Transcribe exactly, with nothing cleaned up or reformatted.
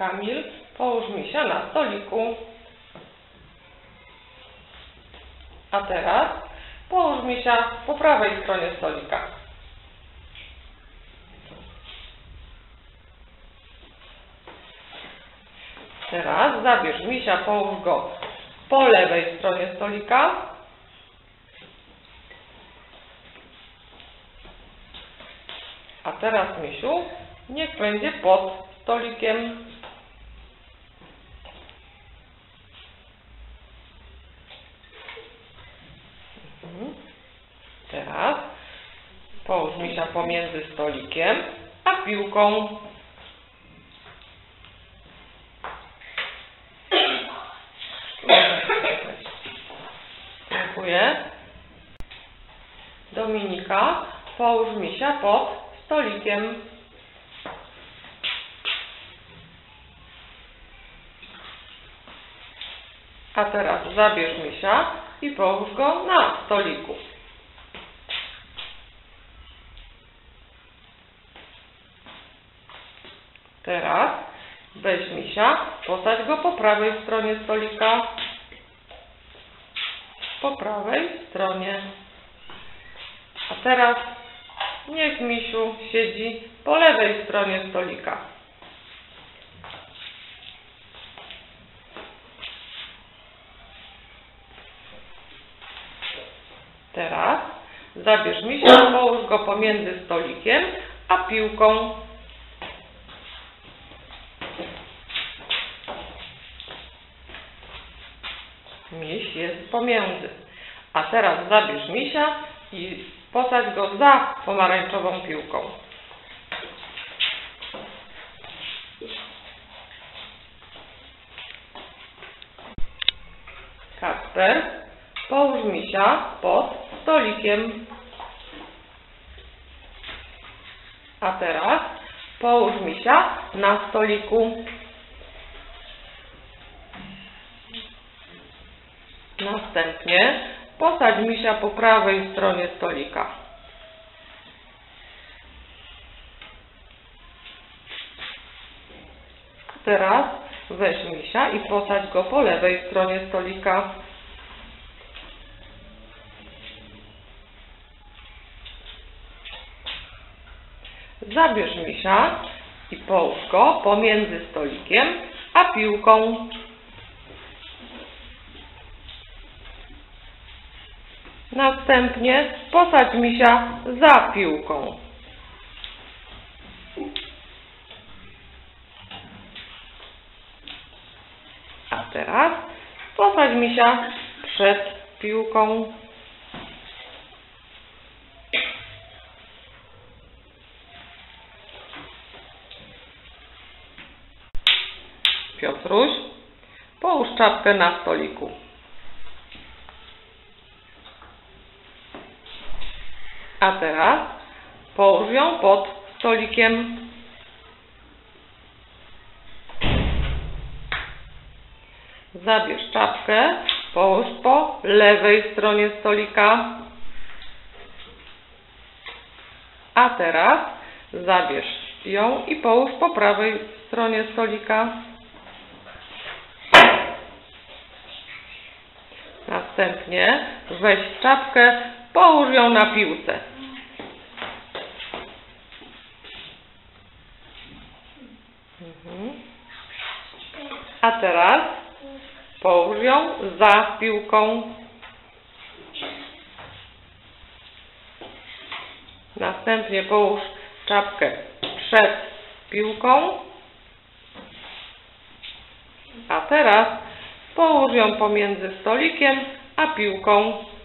Kamil, połóż misia na stoliku. A teraz połóż misia po prawej stronie stolika. Teraz zabierz misia, połóż go po lewej stronie stolika. A teraz, misiu, niech będzie pod stolikiem. Teraz połóż misia pomiędzy stolikiem a piłką. Dziękuję. Dominika, połóż misia pod stolikiem. A teraz zabierz misia i połóż go na stoliku. Teraz weź misia, posadź go po prawej stronie stolika. Po prawej stronie. A teraz niech misiu siedzi po lewej stronie stolika. Teraz zabierz misia, połóż go pomiędzy stolikiem a piłką. Miś jest pomiędzy. A teraz zabierz misia i posadź go za pomarańczową piłką. Kacper, połóż misia pod stolikiem. A teraz połóż misia na stoliku. Następnie posadź misia po prawej stronie stolika. Teraz weź misia i posadź go po lewej stronie stolika. Zabierz misia i połóż go pomiędzy stolikiem a piłką. Następnie posadź misia za piłką. A teraz posadź misia przed piłką. Piotruś, połóż czapkę na stoliku. A teraz połóż ją pod stolikiem. Zabierz czapkę, połóż po lewej stronie stolika. A teraz zabierz ją i połóż po prawej stronie stolika. Następnie weź czapkę, połóż ją na piłce. Mhm. A teraz połóż ją za piłką. Następnie połóż czapkę przed piłką. A teraz połóż ją pomiędzy stolikiem a piłką.